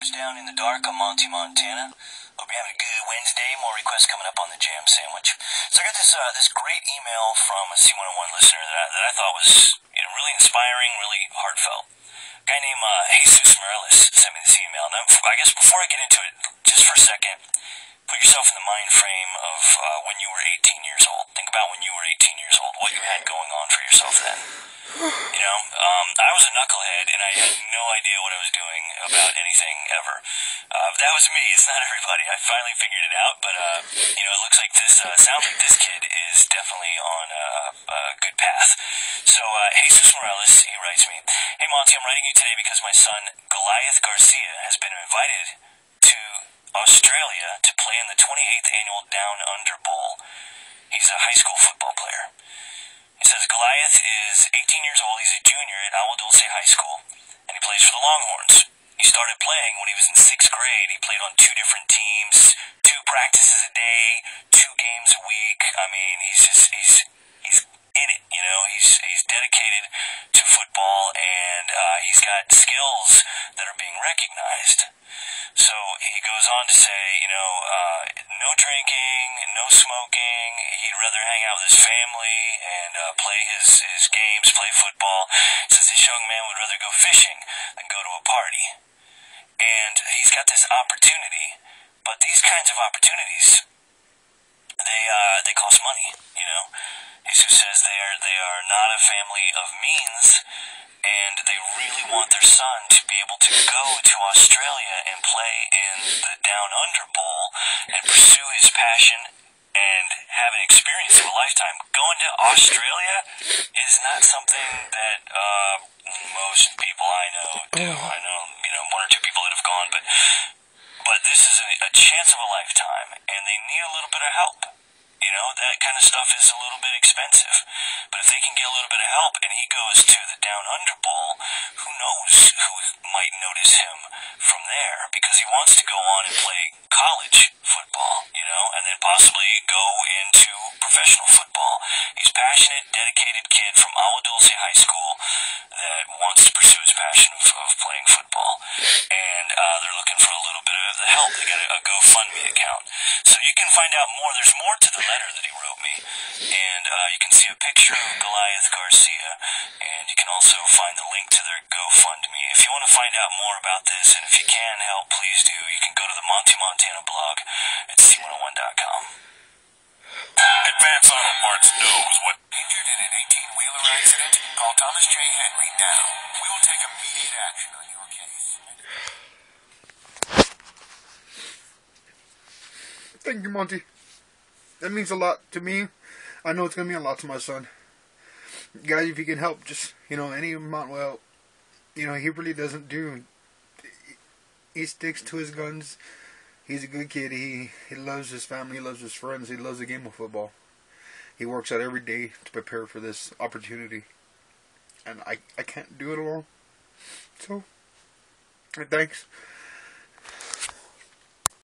Goes Down in the Dark on Monty, Montana. Hope you're having a good Wednesday. More requests coming up on the Jam Sandwich. So I got this great email from a C101 listener that I thought was really inspiring, really heartfelt. A guy named Jesus Morales sent me this email. Now, I guess before I get into it, just for a second, put yourself in the mind frame of when you were 18 years old. Think about when you were 18 years old, what you had going on for yourself then. I was a knucklehead, and I had no idea what I was doing about anything ever. That was me. It's not everybody. I finally figured it out, but it looks like sounds like this kid is definitely on a good path. So, Jesus Morales, he writes me, "Hey Monty, I'm writing you today because my son, Goliath Garcia, has been invited to Australia to play in the 28th annual Down Under Bowl. He's a high school football player. He says Goliath is 18 years old. He's a junior at Agua Dulce High School, and he plays for the Longhorns. He started playing when he was in 6th grade. He played on 2 different teams, 2 practices a day, 2 games a week. I mean, he's in it, He's dedicated to football, and he's got skills that are being recognized. So he goes on to say, no drinking, no smoking. He'd rather hang out with his family and play his games, play football. Says this young man would rather go fishing than go to a party. And he's got this opportunity, but these kinds of opportunities, they cost money, Jesus says they are not a family of means, and they really want their son to be able to go to Australia and play in the Down Under Bowl and pursue his passion and have an experience of a lifetime. Going to Australia is not something that most people I know do. I know 1 or 2 people that have gone, but this is a chance of a lifetime, and they need a little bit of help. That kind of stuff is a little bit expensive. But if they can get a little bit of help and he goes to the Down Under Bowl, who knows who might notice him from there, because he wants to go on and play college football, and then possibly go into professional football. He's a passionate, dedicated kid from Agua Dulce High School that wants to pursue his passion of playing football. And they're looking for a little bit of the help. They got a GoFundMe account. So you can find out more. There's more to the letter that he wrote me. And you can see a picture of Goliath Garcia. And you can also find the link to their GoFundMe. If you want to find out more about this, and if you can help, please do. You can go to the Monty Montana blog at C101.com. Advance Auto Parts knows what injured in an 18-wheeler accident. Call Thomas J. Henry now. We will take immediate action on your case. Thank you, Monty. That means a lot to me. I know it's going to mean a lot to my son. Guys, if you can help, just, any amount will help. He really doesn't do. He sticks to his guns. He's a good kid. He loves his family. He loves his friends. He loves the game of football. He works out every day to prepare for this opportunity. And I can't do it alone. So, thanks.